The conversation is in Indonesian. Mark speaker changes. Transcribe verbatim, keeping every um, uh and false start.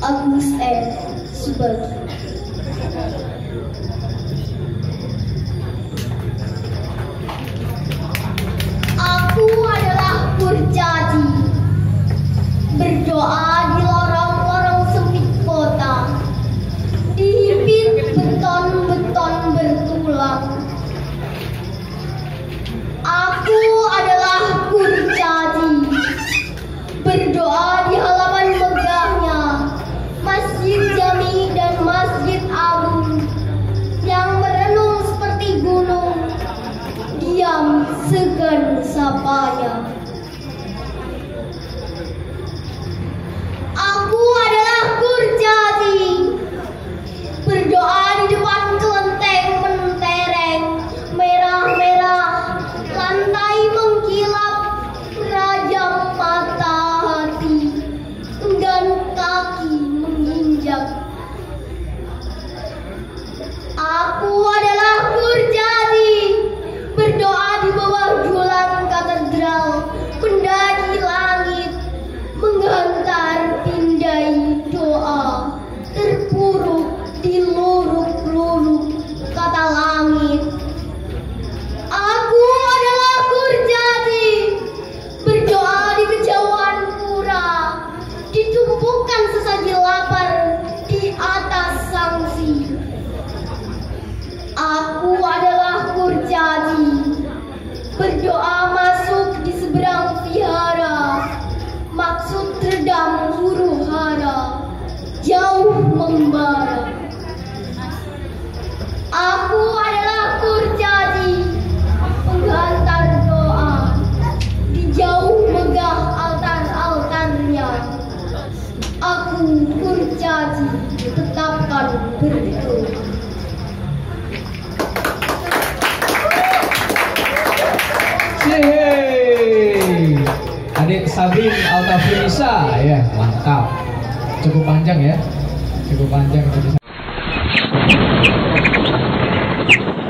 Speaker 1: Agus M. Subagi. Aku adalah kurcaci, berdoa di lorong-lorong sempit kota, dihimpit beton-beton bertulang. Aku adalah kurcaci, berdoa di halaman megahnya Masjid Jami dan Masjid Agung yang merenung seperti gunung, diam segan sapanya. Aku adalah kurcaci, berdoa di depan kelenteng mentereng merah-merah, lantai mengkilap, rajam mata hati, dan kaki menginjak. Aku adalah kurcaci, berdoa di bawah julang katedral, pendaki langit, menghantar pindai doa, terpuruk di luruk-luruk kata langit. Aku adalah kurcaci, berdoa di kejauhan pura, ditumpukan sesaji lapar di atas sangsi. Aku adalah kurcaci, berdoa masuk di seberang vihara, maksud redam huru hara, jauh membara. Aku adalah kurcaci, penghantar doa, di jauh megah altar-altarnya. Aku kurcaci, tetapkan berdoa.
Speaker 2: Yeay, adik Sabin Altafrisa, ya mantap, cukup panjang ya, cukup panjang.